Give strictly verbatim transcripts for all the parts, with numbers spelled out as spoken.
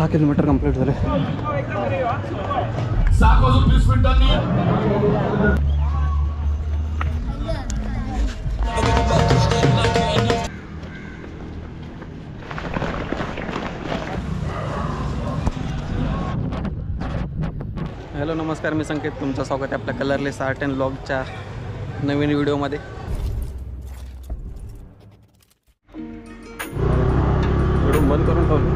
Kilometre complete झाले. सहा वाजून वीस मिनिटांनी हॅलो नमस्कार, मी संकेत. तुमचं स्वागत आहे आपल्या कलरलेस आर्ट अँड ब्लॉगच्या नवीन व्हिडिओमध्ये. व्हिडिओ बंद करून ठेवलं.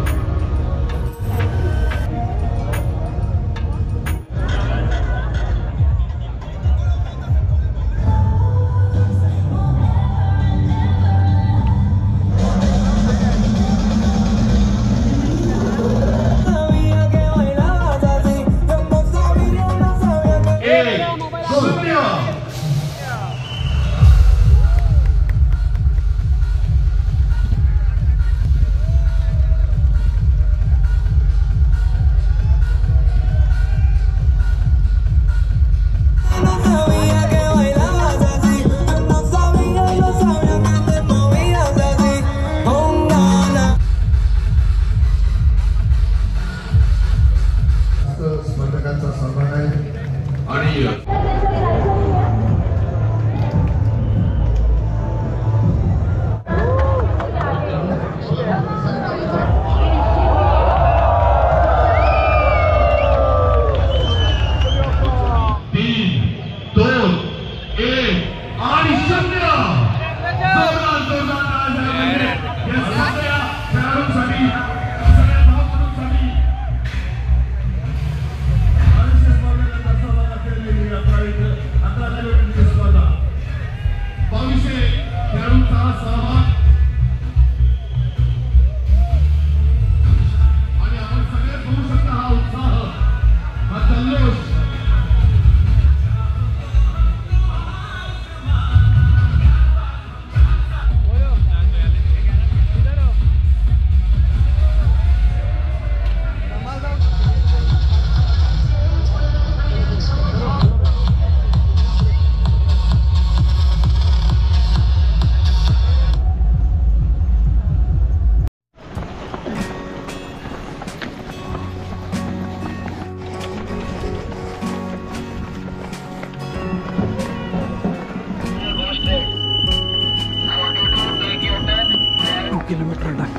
किलोमीटर टाक.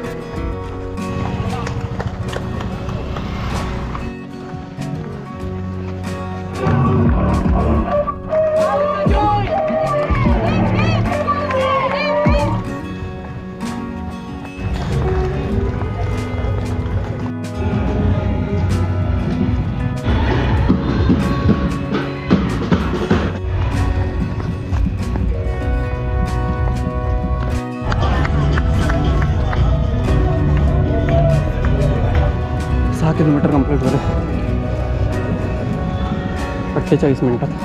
सहा किलोमीटर कंप्लीट झाले अठ्ठेचाळीस मिनिटात.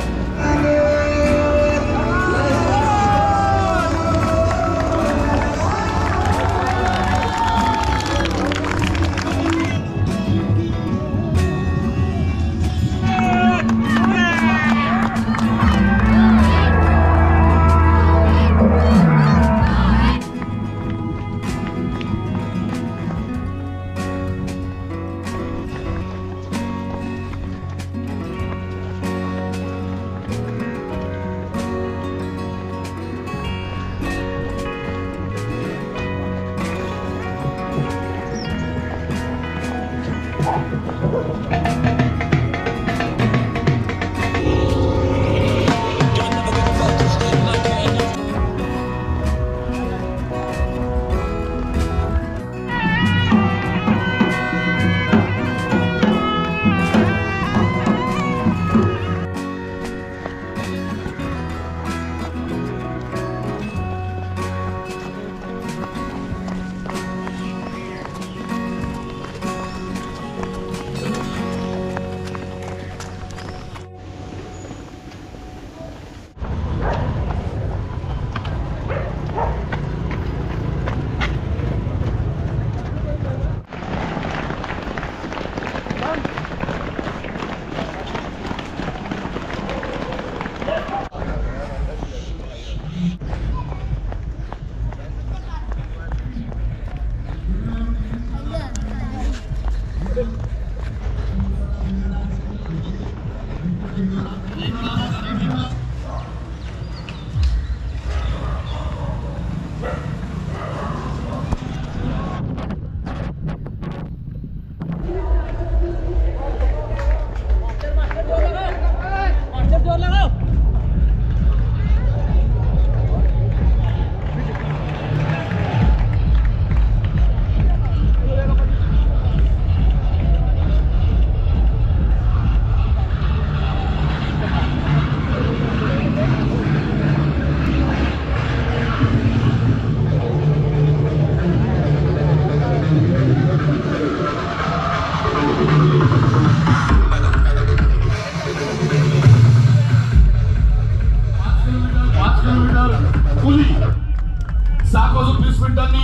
सात वाजून वीस मिनिटांनी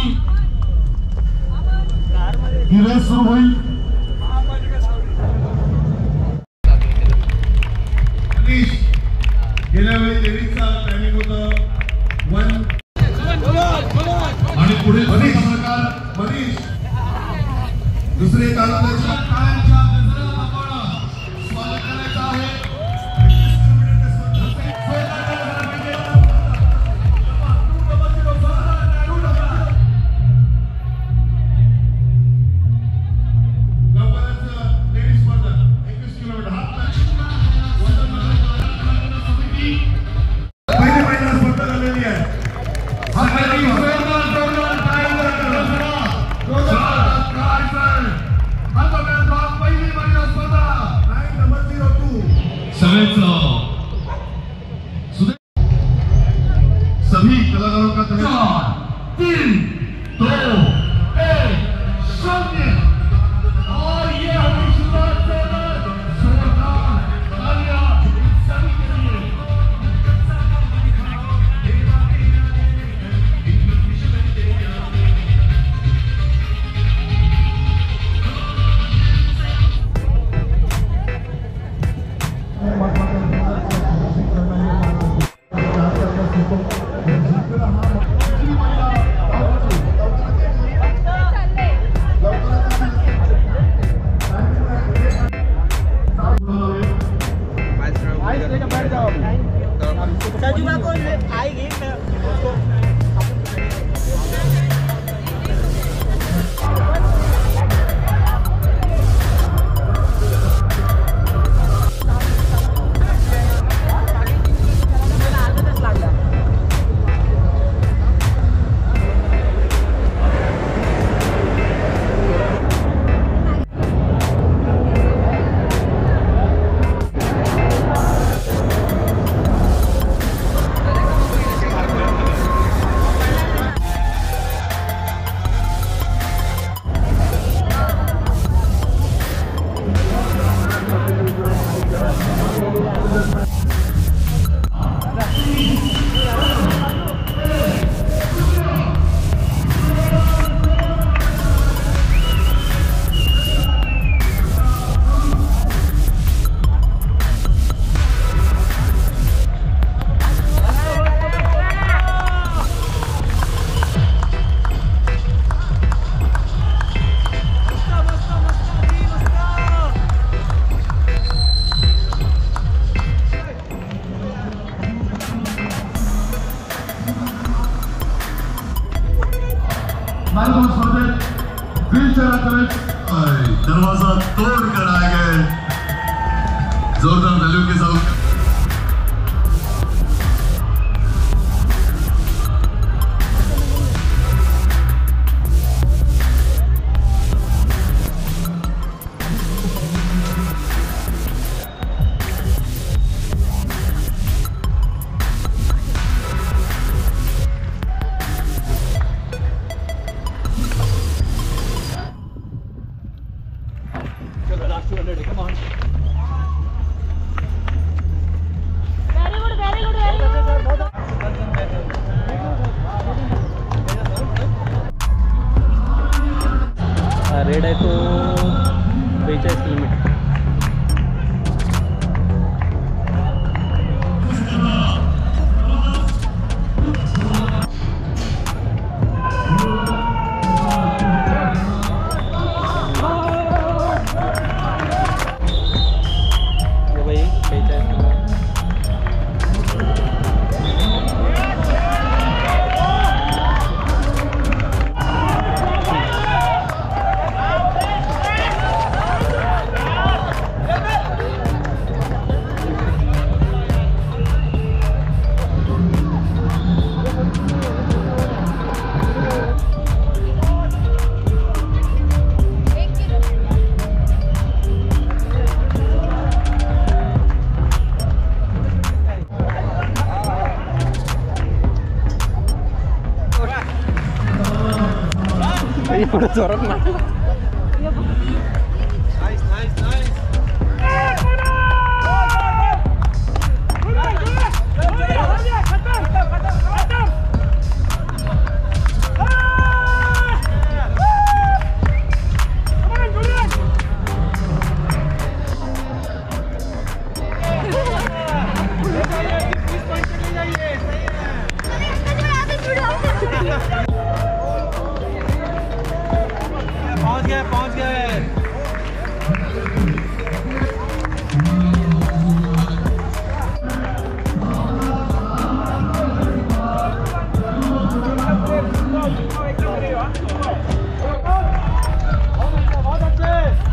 ही रेस सुरू होईल. गेल्या वेळी लेडीजचा टायमिंग होतं वन आणि पुढे प्रकार मनीष दुसरे तालुक्याच्या काळाच्या गजरात आपण स्वागत करायचं आहे. सभी कलाकारों का धन्यवाद. तीन दो एक शून्य और ये हमारी शुरुआत जोरदार तालियां सभी के लिए. दरवाजा तोड़ कर आए गए जोरदार तालियों के साथ. Come on. एवढं जोरात मारलं. पहुंच गए पहुंच गए बहुत अच्छे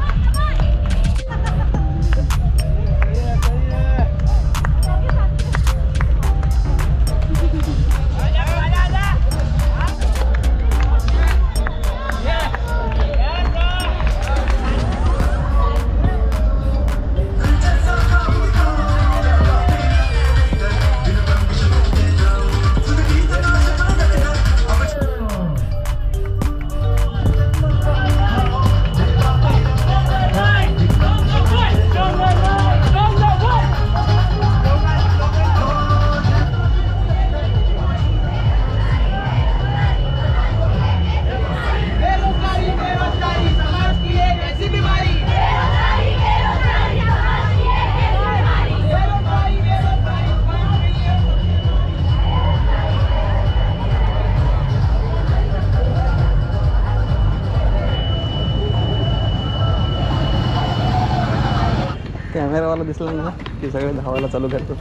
कॅमेरावाला दिसला ना की सगळे धावायला चालू करतात.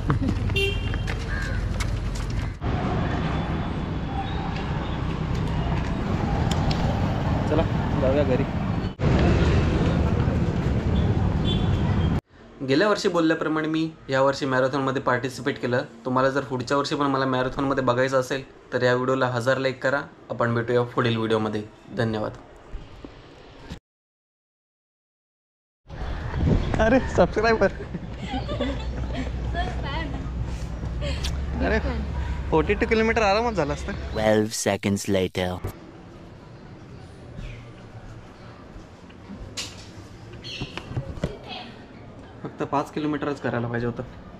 चला जाऊया घरी. गेल्या वर्षी बोलल्याप्रमाणे मी यावर्षी मॅरेथॉनमध्ये पार्टिसिपेट केलं. तुम्हाला जर पुढच्या वर्षी पण मला मॅरेथॉनमध्ये बघायचं असेल तर या व्हिडिओला हजार लाईक करा. आपण भेटूया पुढील व्हिडिओमध्ये. धन्यवाद. अरे सबस्क्राइबर. अरे फोर्टी टू किलोमीटर आरामात झाला असता. twelve seconds later. फक्त पाच किलोमीटरच करायला पाहिजे होतं.